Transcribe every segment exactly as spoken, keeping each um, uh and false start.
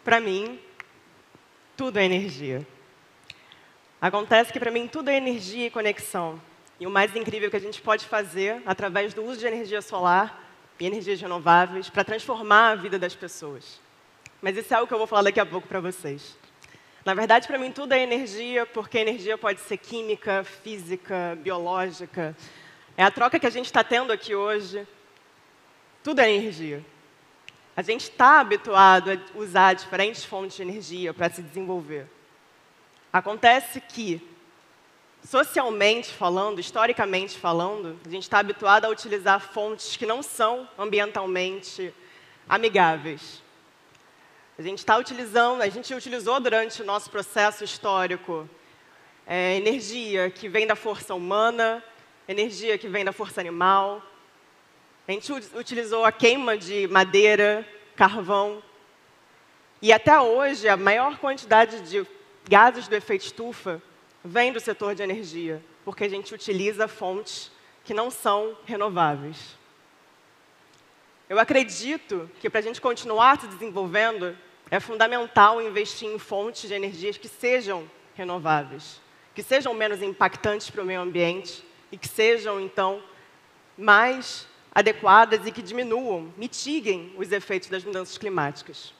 para mim, tudo é energia. Acontece que, para mim, tudo é energia e conexão. E o mais incrível que a gente pode fazer, através do uso de energia solar e energias renováveis, para transformar a vida das pessoas. Mas isso é algo que eu vou falar daqui a pouco para vocês. Na verdade, para mim, tudo é energia, porque energia pode ser química, física, biológica. É a troca que a gente está tendo aqui hoje. Tudo é energia. A gente está habituado a usar diferentes fontes de energia para se desenvolver. Acontece que, socialmente falando, historicamente falando, a gente está habituado a utilizar fontes que não são ambientalmente amigáveis. A gente está utilizando, a gente utilizou durante o nosso processo histórico é, energia que vem da força humana, energia que vem da força animal. A gente utilizou a queima de madeira, carvão. E até hoje, a maior quantidade de gases do efeito estufa vem do setor de energia, porque a gente utiliza fontes que não são renováveis. Eu acredito que, para a gente continuar se desenvolvendo, é fundamental investir em fontes de energias que sejam renováveis, que sejam menos impactantes para o meio ambiente e que sejam, então, mais adequadas e que diminuam, mitiguem os efeitos das mudanças climáticas.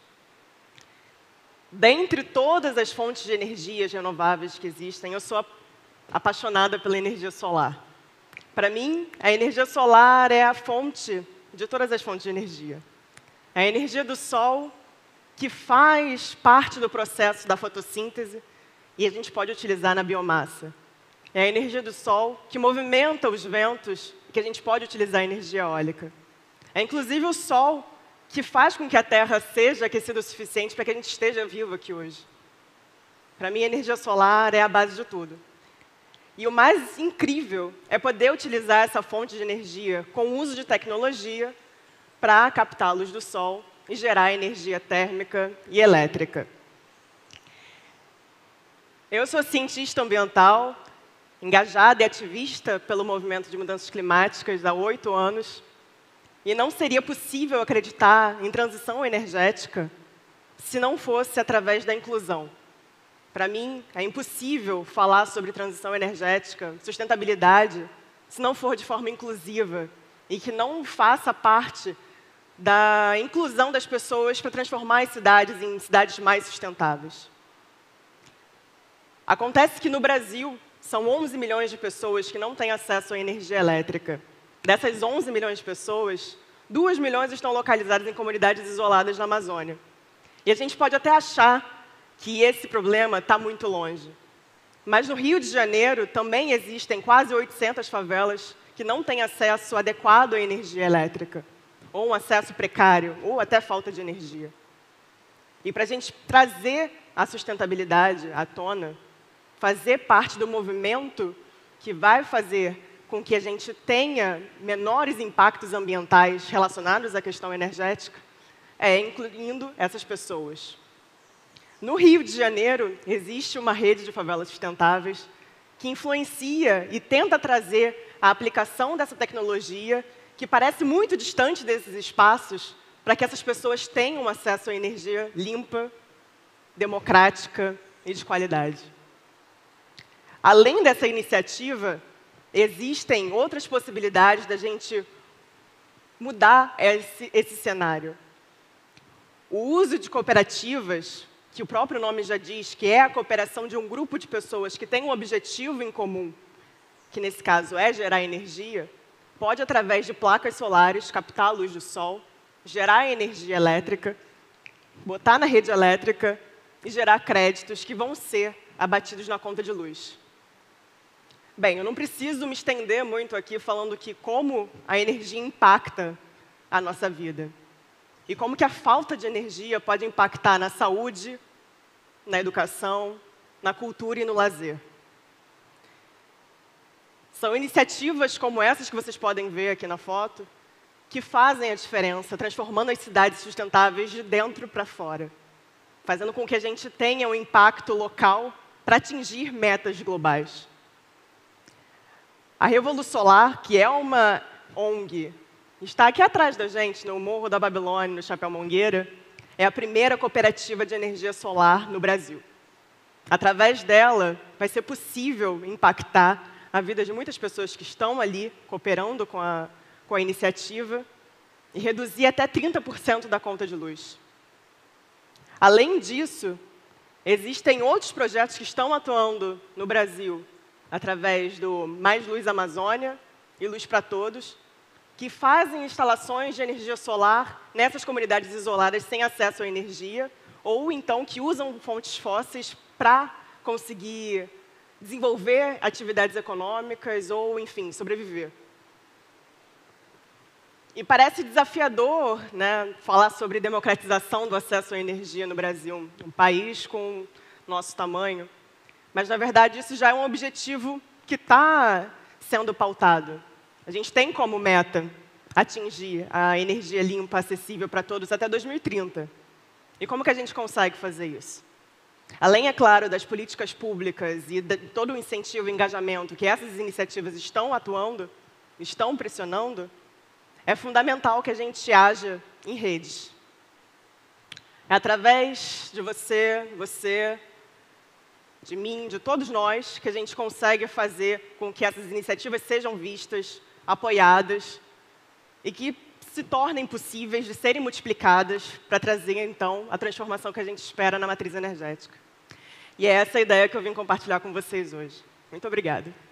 Dentre todas as fontes de energias renováveis que existem, eu sou apaixonada pela energia solar. Para mim, a energia solar é a fonte de todas as fontes de energia. É a energia do sol que faz parte do processo da fotossíntese e a gente pode utilizar na biomassa. É a energia do sol que movimenta os ventos e que a gente pode utilizar a energia eólica. É inclusive o sol que faz com que a Terra seja aquecida o suficiente para que a gente esteja vivo aqui hoje. Para mim, a energia solar é a base de tudo. E o mais incrível é poder utilizar essa fonte de energia com o uso de tecnologia para captar a luz do sol e gerar energia térmica e elétrica. Eu sou cientista ambiental, engajada e ativista pelo movimento de mudanças climáticas há oito anos, e não seria possível acreditar em transição energética se não fosse através da inclusão. Para mim, é impossível falar sobre transição energética, sustentabilidade, se não for de forma inclusiva e que não faça parte da inclusão das pessoas para transformar as cidades em cidades mais sustentáveis. Acontece que no Brasil, são onze milhões de pessoas que não têm acesso à energia elétrica. Dessas onze milhões de pessoas, duas milhões estão localizadas em comunidades isoladas na Amazônia. E a gente pode até achar que esse problema está muito longe. Mas no Rio de Janeiro também existem quase oitocentas favelas que não têm acesso adequado à energia elétrica, ou um acesso precário, ou até falta de energia. E para a gente trazer a sustentabilidade à tona, fazer parte do movimento que vai fazer com que a gente tenha menores impactos ambientais relacionados à questão energética, é incluindo essas pessoas. No Rio de Janeiro, existe uma rede de favelas sustentáveis que influencia e tenta trazer a aplicação dessa tecnologia, que parece muito distante desses espaços, para que essas pessoas tenham acesso à energia limpa, democrática e de qualidade. Além dessa iniciativa, existem outras possibilidades da gente mudar esse, esse cenário. O uso de cooperativas, que o próprio nome já diz, que é a cooperação de um grupo de pessoas que tem um objetivo em comum, que nesse caso é gerar energia, pode, através de placas solares, captar a luz do sol, gerar energia elétrica, botar na rede elétrica e gerar créditos que vão ser abatidos na conta de luz. Bem, eu não preciso me estender muito aqui falando que como a energia impacta a nossa vida. E como que a falta de energia pode impactar na saúde, na educação, na cultura e no lazer. São iniciativas como essas que vocês podem ver aqui na foto que fazem a diferença, transformando as cidades sustentáveis de dentro para fora, fazendo com que a gente tenha um impacto local para atingir metas globais. A Revolu Solar, que é uma O N G, está aqui atrás da gente, no Morro da Babilônia, no Chapéu Mangueira. é a primeira cooperativa de energia solar no Brasil. Através dela, vai ser possível impactar a vida de muitas pessoas que estão ali cooperando com a, com a iniciativa e reduzir até trinta por cento da conta de luz. Além disso, existem outros projetos que estão atuando no Brasil através do Mais Luz Amazônia e Luz para Todos, que fazem instalações de energia solar nessas comunidades isoladas sem acesso à energia, ou então que usam fontes fósseis para conseguir desenvolver atividades econômicas ou, enfim, sobreviver. E parece desafiador, né, falar sobre democratização do acesso à energia no Brasil, um país com nosso tamanho. Mas, na verdade, isso já é um objetivo que está sendo pautado. A gente tem como meta atingir a energia limpa, acessível para todos até dois mil e trinta. E como que a gente consegue fazer isso? Além, é claro, das políticas públicas e de todo o incentivo e engajamento que essas iniciativas estão atuando, estão pressionando, é fundamental que a gente haja em redes. É através de você, você, de mim, de todos nós, que a gente consegue fazer com que essas iniciativas sejam vistas, apoiadas e que se tornem possíveis de serem multiplicadas para trazer, então, a transformação que a gente espera na matriz energética. E é essa a ideia que eu vim compartilhar com vocês hoje. Muito obrigada.